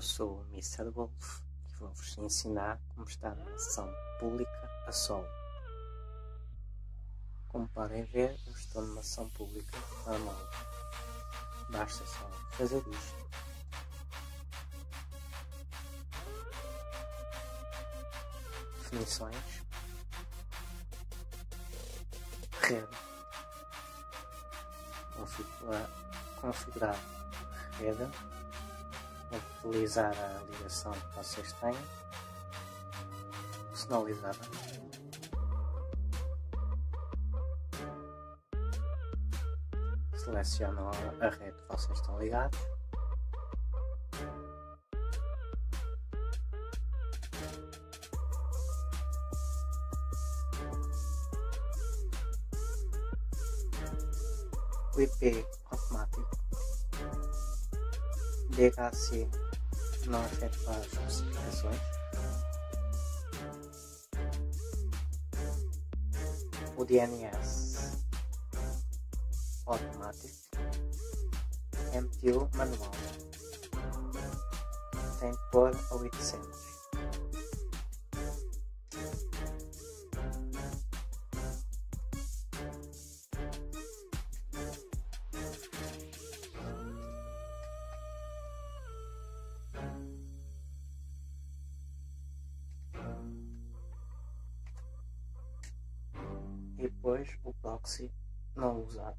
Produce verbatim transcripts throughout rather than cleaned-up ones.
Eu sou o mister Wolf e vou-vos ensinar como estar na sessão pública a solo. Como podem ver, eu estou numa sessão pública normal. Basta só fazer isto. Definições. Rede. Configurar, configurar rede. Utilizar a ligação que vocês têm. Personalizada. Selecionam a rede que vocês estão ligados. O I P automático. D H C não efetua as especificações. O D N S automático. M T U manual. Tem que pôr a oitocentos. E depois o proxy não usado.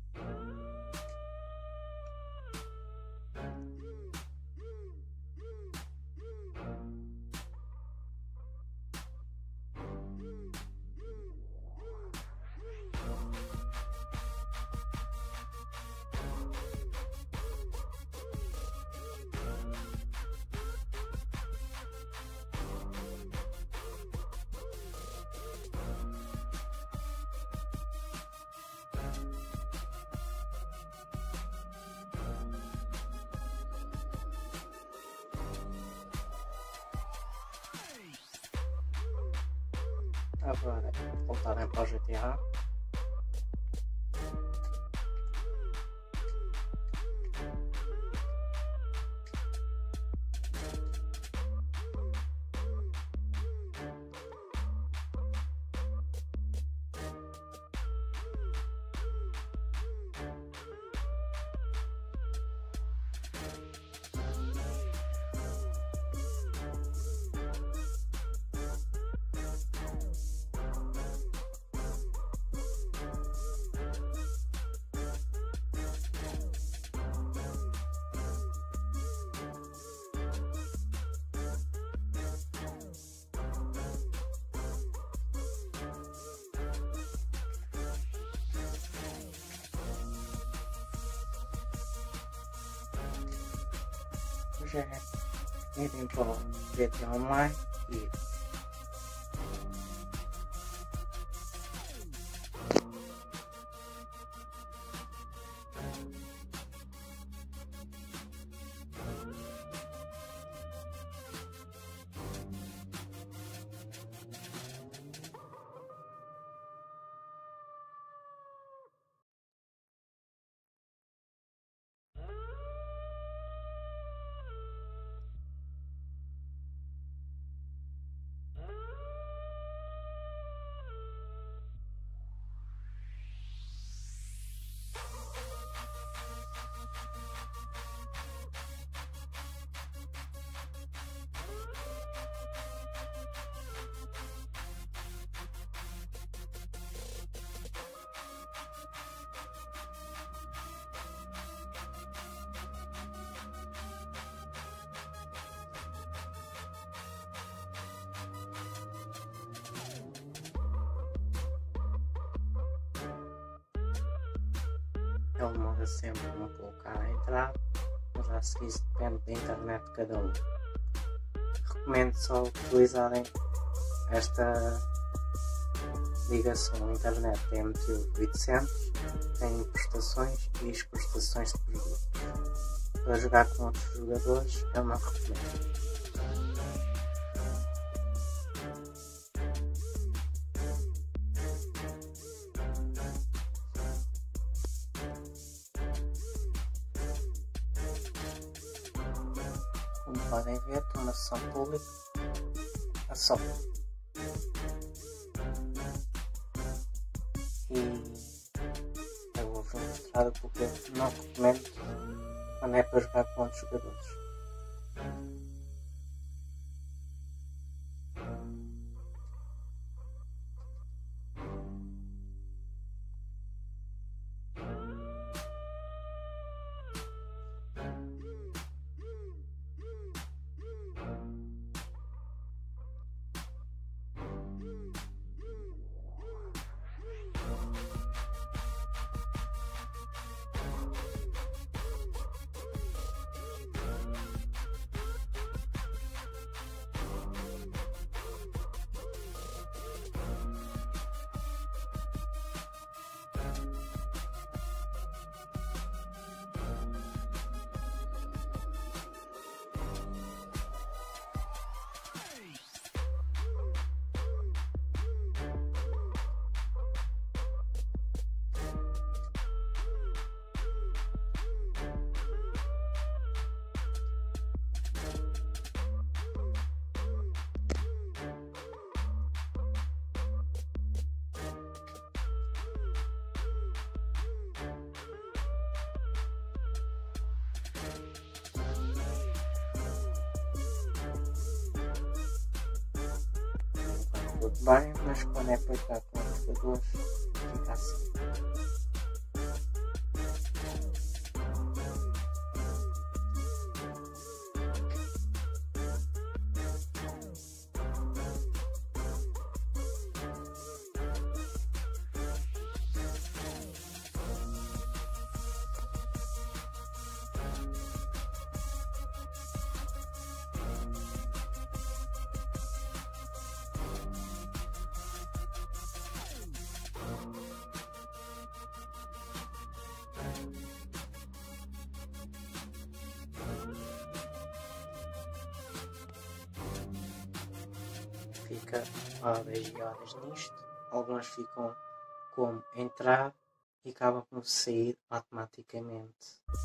Agora, voltarem para o G T A. Já irem para o G T A Online e ele demora sempre a colocar a entrada, mas a seguir isso depende da internet de cada um. Recomendo só utilizarem esta ligação à internet da M T U oitocentos, tem prestações e exportações de produtos. Para jogar com outros jogadores eu não recomendo. Como podem ver, tem uma sessão pública, a só. E eu vou mostrar porque eu não recomendo quando é para jogar com outros jogadores. Tudo bem, mas quando é para jogar com os jogadores, fica assim. Fica horas e horas nisto, alguns ficam como entrar e acabam por sair automaticamente.